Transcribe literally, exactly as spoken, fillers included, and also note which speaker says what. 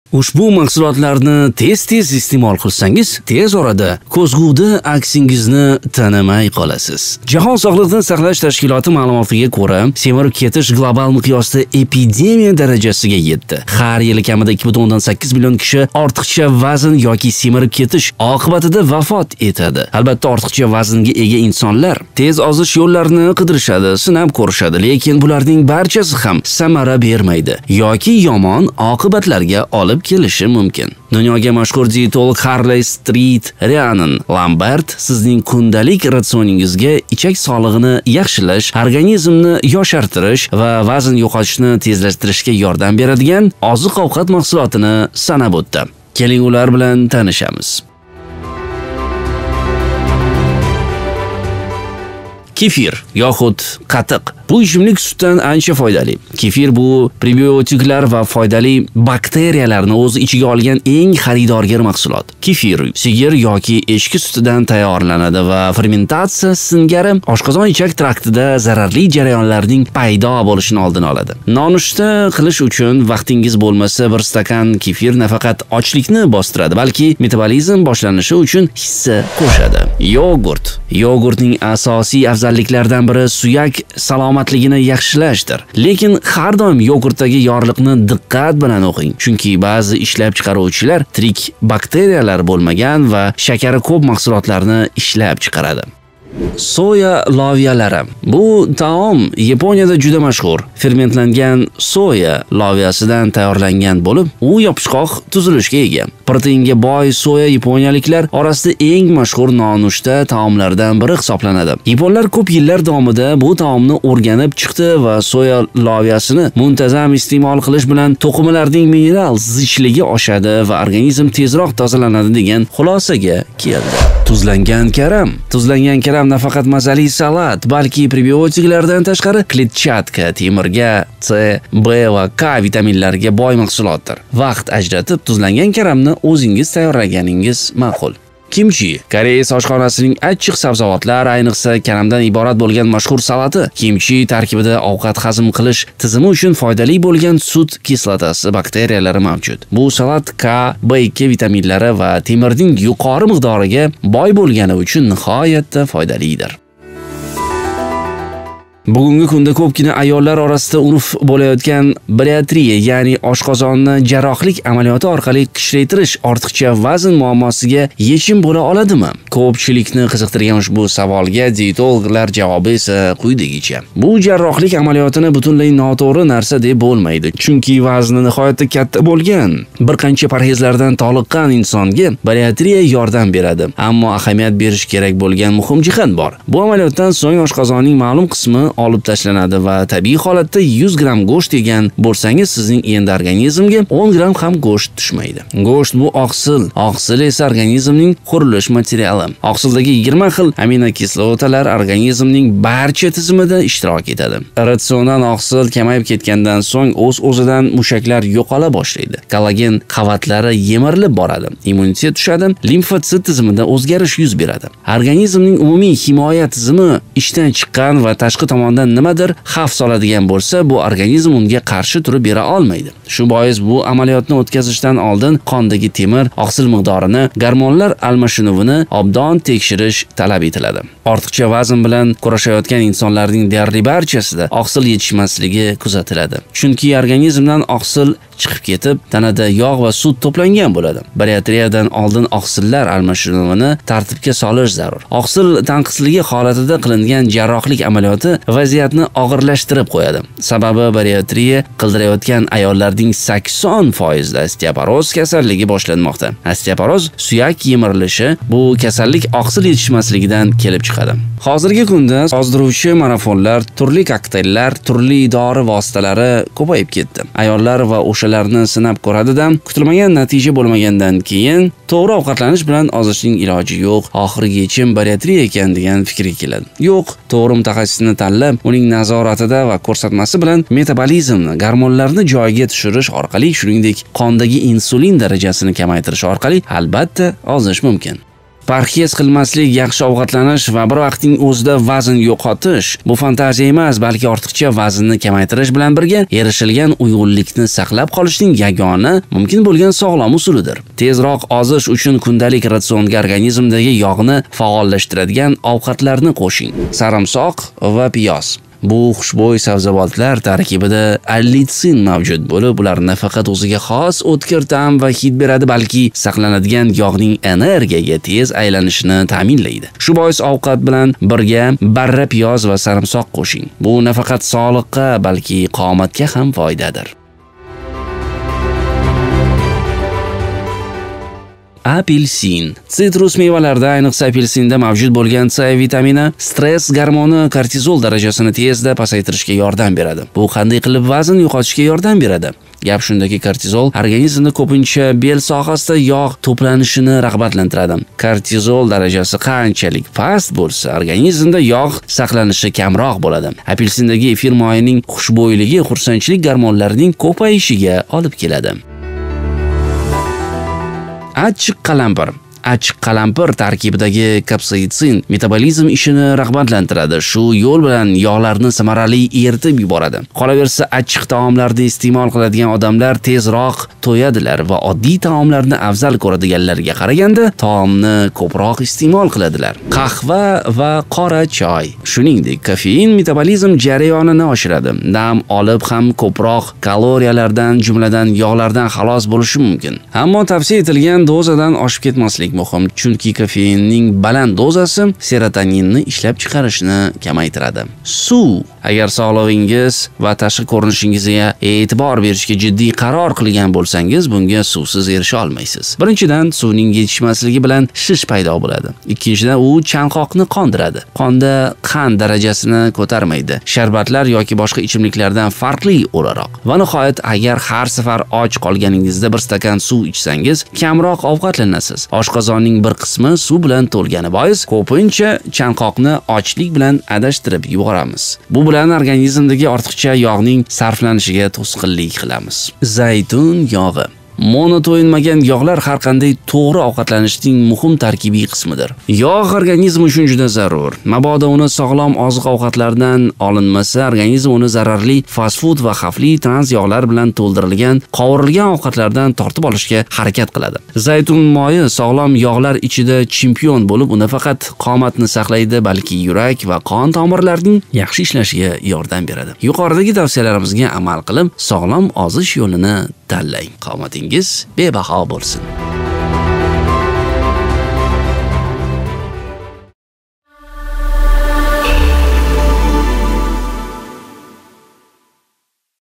Speaker 1: Ushbu mahsulotlarni tez-tez iste'mol qilsangiz, tez orada ko'zguda aksingizni tanimay qolasiz. Jahon Sog'liqni saqlash tashkiloti ma'lumotiga ko'ra, semirib ketish global miqyosda epidemiya darajasiga yetdi. Har yili kamida ikki butun o'ndan sakkiz million kishi ortiqcha vazn yoki semirib ketish oqibatida vafot etadi. Albatta, ortiqcha vaznga ega insonlar tez ozish yo'llarini qidirishadi, sinab ko'rishadi, lekin bularning barchasi ham samara bermaydi yoki yomon oqibatlarga olib kelishi mumkin. Dunyoga mashhur diyetolog Harley Street Rhiannon Lambert sizning kundalik ratsioningizga ichak sog'lig'ini yaxshilash, organizmni yoshartirish va vazn yo'qotishni tezlashtirishga yordam beradigan oziq-ovqat mahsulotini sanab o'tdi. Keling ular bilan tanishamiz. Kefir yoxud qatiq. Bu ichimlik sutdan ancha foydali. Kefir bu prebiotiklar va foydali bakteriyalarni o'z ichiga olgan eng xaridorgir mahsulot. Kefir sigir yoki echki sutidan tayyorlanadi va fermentatsiya singari oshqozon ichak traktida zararli jarayonlarning paydo bo'lishini oldini oladi. Nonushta qilish uchun vaqtingiz bo'lmasa, bir stakan kefir nafaqat ochlikni bostiradi, balki metabolizm boshlanishi uchun hissa qo'shadi. Yogurt. Yogurtning asosiy afzalliklaridan biri suyak salomatligini yaxshilashdir. Lekin har doim yogurtdagi yorliqni diqqat bilan o'qing, chunki ba'zi ishlab chiqaruvchilar tirik bakteriyalar bo'lmagan va shakari ko'p mahsulotlarni ishlab chiqaradi. Soya loviyalari. Bu taom Yaponiyada juda mashhur. Fermentlangan soya loviyasidan tayyorlangan bo'lib, u yopishqoq tuzilishga ega. Proteinga boy soya yaponiyaliklar orasida eng mashhur nonushta taomlardan biri hisoblanadi. Yaponlar ko'p yillar davomida bu taomni o'rganib chiqdi va soya loviyasini muntazam iste'mol qilish bilan to'qimalarning mineral zichligi oshadi va organizm tezroq tozalanadi degan xulosaga keldi. Tuzlangan karam. Tuzlangan karam nafaqat mazali salat, balki prebiotiklardan tashqari kletchatka, temirga, C, B va K vitaminlariga boy mahsulotdir. Vaqt ajratib tuzlangan karamni o'zingiz tayyorlaganingiz ma'qul. Kimchi. Koreys oshxonasining achchiq sabzavotlar, ayniqsa karamdan iborat bo'lgan mashhur salati. Kimchi tarkibida ovqat hazm qilish tizimi uchun foydali bo'lgan sut kislotasi bakteriyalari mavjud. Bu salat K, B ikki vitaminlari va temirning yuqori miqdoriga boy bo'lgani uchun nihoyatda foydalidir. Bugungi kunda ko'pgina ayollar orasida urf bo'layotgan bariatriya, ya'ni oshqozonni jarrohlik amaliyoti orqali kichraytirish ortiqcha vazn muammosiga yechim bo'la oladimi? Ko'pchilikni qiziqtirgan ushbu savolga diyetologlar javobi esa quyidagicha. Bu jarrohlik amaliyotini butunlay noto'g'ri narsa deb bo'lmaydi, chunki vazni nihoyatda katta bo'lgan bir qancha parhezlardan toliqqan insonga bariatriya yordam beradi. Ammo ahamiyat berish kerak bo'lgan muhim jihat bor. Bu amaliyotdan so'ng oshqozonning ma'lum qismi olib tashlanadi va tabiiy holatda yuz gramm go'sht yegan bo'lsangiz, sizning endi organizmga o'n gramm ham go'sht tushmaydi. Go'sht bu oqsil, oqsil esa organizmning qurilish materiali. Oqsildagi yigirma xil aminokislotalar organizmning barcha tizimida ishtirok etadi. Ratsiondan oqsil kamayib ketgandan so'ng o'z-o'zidan mushaklar yo'qola boshlaydi. Kollagen qavatlari yemirilib boradi, immunitet tushadi, limfotsit tizimida o'zgarish yuz beradi. Organizmning umumiy himoya tizimi ishdan chiqqan va tashqi tomondan nimadir xavf soladigan bo'lsa, bu organizm unga qarshi turib bera olmaydi. Shu bois bu amaliyotni o'tkazishdan oldin qondagi temir, oqsil miqdorini, gormonlar almashinuvini obdon tekshirish talab etiladi. Ortiqcha vazn bilan kurashayotgan insonlarning deyarli barchasida oqsil yetishmasligi kuzatiladi. Chunki organizmdan oqsil chiqib ketib, tanada yog' va sut to'plangan bo'ladi. Bariatriyadan oldin oqsillar almashinuvini tartibga solish zarur. Oqsil tanqisligi holatida qilingan jarrohlik amaliyoti vaziyatni og'irlashtirib qo'yadi. Sababi bariatriya qildirayotgan ayollarning sakson foiz da osteoporoz kasalligi boshlanmoqda. Osteoporoz suyak yemirilishi, bu kasallik oqsil yetishmasligidan kelib chiqadi. Hozirgi kunda ozdiruvchi marafonlar, turli kokteyllar, turli dori vositalari ko'payib ketdi. Ayollar va o'shalarni sinab ko'radida, kutilmagan natija bo'lmagandan keyin to'g'ri ovqatlanish bilan ozishning iloji yo'q, oxirgi yechim bariatriya ekan degan fikrga keladi. Yo'q, to'g'ri mutaxassisni tanlab, uning nazoratida va ko'rsatmasi bilan metabolizmni, gormonlarni joyiga tushirish orqali, shuningdek qondagi insulin darajasini kamaytirish orqali albatta ozish mumkin. Parhez qilmaslik, yaxshi ovqatlanish va bir vaqtning o'zida vazn yo'qotish bu fantaziya emas, balki ortiqcha vaznni kamaytirish bilan birga erishilgan uyg'unlikni saqlab qolishning yagona mumkin bo'lgan sog'lom usulidir. Tezroq ozish uchun kundalik ratsionga organizmdagi yog'ni faollashtiradigan ovqatlarni qo'shing. Sarimsoq va piyoz. Bu xushbo'y sabzavotlar tarkibida allitsin mavjud bo'lib, ular nafaqat o'ziga xos o'tkir ta'm va hid beradi, balki saqlanadigan yog'ning energiyaga tez aylanishini ta'minlaydi. Shu bois ovqat bilan birga barra piyoz va sarimsoq qo'shing. Bu nafaqat sog'liqqa, balki qomatga ham foydadir. Apelsin. Sitrus mevalarida, ayniqsa apelsinda mavjud bo'lgan C vitamini stress gormoni kortizol darajasini tezda pasaytirishga yordam beradi. Bu qanday qilib vazn yo'qotishga yordam beradi? Gap shundaki, kortizol organizmda ko'pincha bel sohasida yog' to'planishini rag'batlantiradi. Kortizol darajasi qanchalik past bo'lsa, organizmda yog' saqlanishi kamroq bo'ladi. Apelsindagi efir moyining xushbo'yligi xursandchilik gormonlarining ko'payishiga olib keladi. Achchiq qalampir. Achchiq qalampir tarkibidagi kapsaitsin metabolizm ishini rag'batlantiradi. Shu yo'l bilan yog'larni samarali eritib yuboradi. Qolaversa, achchiq taomlarni iste'mol qiladigan odamlar tezroq to'yadilar va oddiy taomlarni afzal ko'radiganlarga qaraganda taomni ko'proq iste'mol qiladilar. Qahva va qora choy. Shuningdek, kofein metabolizm jarayonini oshiradi. Dam olib ham ko'proq kaloriyalardan, jumladan yog'lardan xalos bo'lishi mumkin. Ammo tavsiya etilgan dozadan oshib ketmaslik muhim, chunki kofeinning baland dozasi serotoninni ishlab chiqarishni kamaytiradi. Suv. Agar sog'lig'ingiz va tashqi ko'rinishingizga e'tibor berishga jiddiy qaror qilgan bo'lsangiz, bunga suvsiz erisha olmaysiz. Birinchidan, suvning yetishmasligi bilan shish paydo bo'ladi. Ikkinchidan, u chanqoqni qondiradi. Qonda qand darajasini ko'tarmaydi. Sharbatlar yoki boshqa ichimliklardan farqli o'laroq. Va nihoyat, agar har safar och qolganingizda bir stakan suv ichsangiz, kamroq ovqatlanasiz. Oshqozonning bir qismi suv bilan to'lgani bois, ko'pincha chanqoqni ochlik bilan adashtirib yuboramiz. Bu bilan organizmdagi ortiqcha yog'ning sarflanishiga to'sqinlik qilamiz. Zaytun yog'i. Monoto'yinmagan yog'lar har qanday to'g'ri ovqatlanishning muhim tarkibiy qismidir. Yog' organizm uchun juda zarur. Mabodo uni sog'lom oziq-ovqatlardan olinmasa, organizm uni zararli fast food va xavfli trans yog'lar bilan to'ldirilgan qovurilgan ovqatlardan tortib olishga harakat qiladi. Zaytun moyi sog'lom yog'lar ichida chempion bo'lib, u nafaqat qomatni saqlaydi, balki yurak va qon tomirlarining yaxshi ishlashiga yordam beradi. Yuqoridagi tavsiyalarimizga amal qilib, sog'lom ozish yo'lini tanlang. Qomatingiz bebaho bo'lsin.